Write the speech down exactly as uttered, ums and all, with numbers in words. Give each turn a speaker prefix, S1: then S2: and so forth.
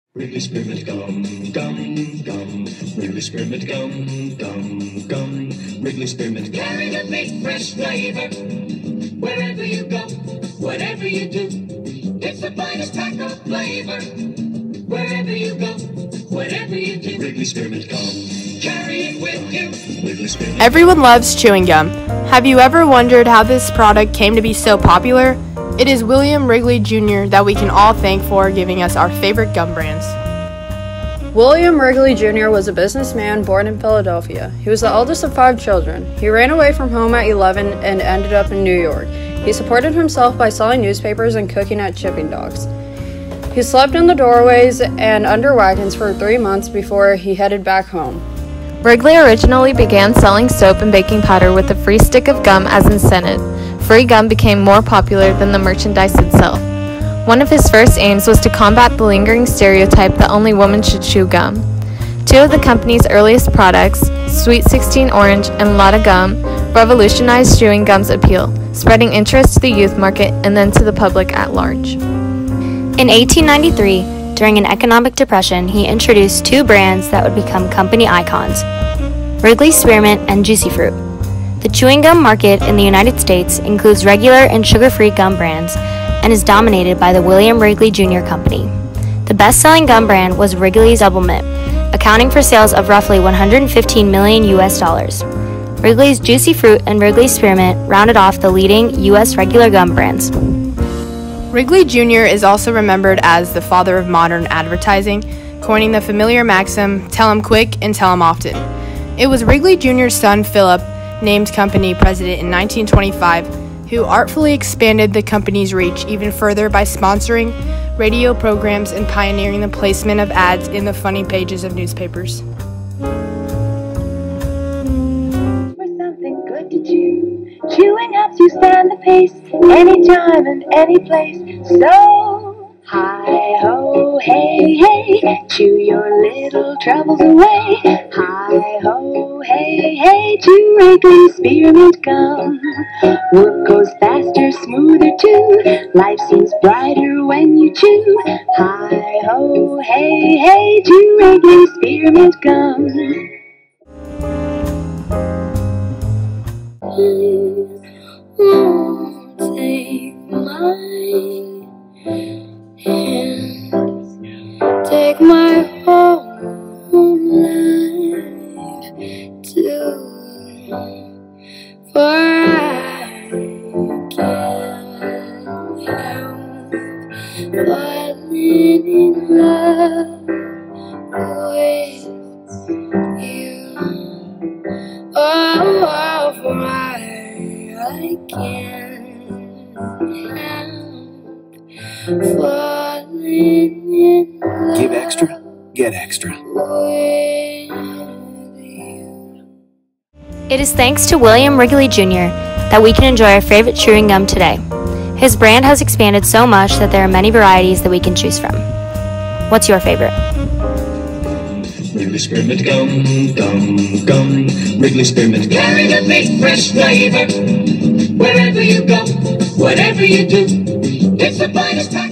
S1: Wrigley Spearmint Gum, Gum, Gum. Wrigley Spearmint Gum, Gum, Gum. Wrigley Spearmint Gum. Carry the big fresh flavor wherever you go, whatever you do. It's the finest pack of flavor wherever you go, whatever you do. Wrigley Spearmint Gum, carry it with you. Wrigley Spearmint.
S2: Everyone loves chewing gum. Have you ever wondered how this product came to be so popular? It is William Wrigley Junior that we can all thank for giving us our favorite gum brands.
S3: William Wrigley Junior was a businessman born in Philadelphia. He was the eldest of five children. He ran away from home at eleven and ended up in New York. He supported himself by selling newspapers and cooking at chipping dogs. He slept in the doorways and under wagons for three months before he headed back home.
S4: Wrigley originally began selling soap and baking powder with a free stick of gum as incentive. Free gum became more popular than the merchandise itself. One of his first aims was to combat the lingering stereotype that only women should chew gum. Two of the company's earliest products, Sweet sixteen Orange and Lotta Gum, revolutionized chewing gum's appeal, spreading interest to the youth market and then to the public at large.
S5: In eighteen ninety-three, during an economic depression, he introduced two brands that would become company icons, Wrigley Spearmint and Juicy Fruit. The chewing gum market in the United States includes regular and sugar-free gum brands and is dominated by the William Wrigley Junior Company. The best-selling gum brand was Wrigley's Double Mint, accounting for sales of roughly one hundred fifteen million U S dollars. Wrigley's Juicy Fruit and Wrigley Spearmint rounded off the leading U S regular gum brands.
S2: Wrigley Junior is also remembered as the father of modern advertising, coining the familiar maxim, "Tell 'em quick and tell 'em often." It was Wrigley Junior's son, Philip, named company president in nineteen twenty-five, who artfully expanded the company's reach even further by sponsoring radio programs and pioneering the placement of ads in the funny pages of newspapers.
S6: For something good to chew, chewing helps you stand the pace, anytime and any place. So, hi-ho, hey, hey, chew your little troubles away. Hi-ho, hey, hey, chew Wrigley Spearmint Gum. Work goes faster, smoother too. Life seems brighter when you chew. Hi-ho, hey, hey, chew Wrigley Spearmint Gum.
S7: Please won't take my hands, take my whole life too, for I can't help falling in love with you. Oh, oh, for I, I can't help falling in love.
S8: Give extra, get extra.
S5: It is thanks to William Wrigley Junior that we can enjoy our favorite chewing gum today. His brand has expanded so much that there are many varieties that we can choose from. What's your favorite?
S1: Wrigley Spearmint Gum, Gum, Gum. Wrigley Spearmint Gum. Carry the big fresh flavor wherever you go, whatever you do. It's the finest pack.